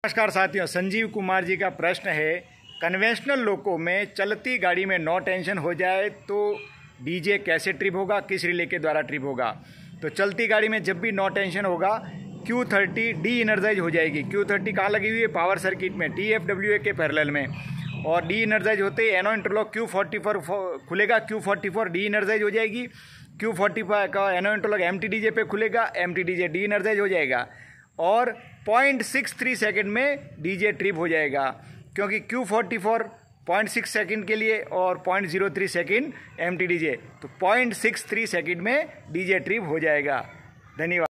नमस्कार साथियों, संजीव कुमार जी का प्रश्न है, कन्वेंशनल लोको में चलती गाड़ी में नो टेंशन हो जाए तो डीजे कैसे ट्रिप होगा, किस रिले के द्वारा ट्रिप होगा। तो चलती गाड़ी में जब भी नो टेंशन होगा Q30 डी इनर्जाइज हो जाएगी। Q30 कहाँ लगी हुई है? पावर सर्किट में, TFWA के पैरेलल में। और डी इनर्जाइज होते ही एनो इंटरलॉक Q44 खुलेगा, Q44 डी इनर्जाइज हो जाएगी। Q45 का एनो इंटरलॉक MTDJ पे खुलेगा, MTDJ डी इनर्जाइज हो जाएगा और 0.63 सेकंड में डीजे ट्रिप हो जाएगा, क्योंकि Q44 0.6 सेकंड के लिए और 0.03 सेकंड MTDJ, तो 0.63 सेकंड में डीजे ट्रिप हो जाएगा। धन्यवाद।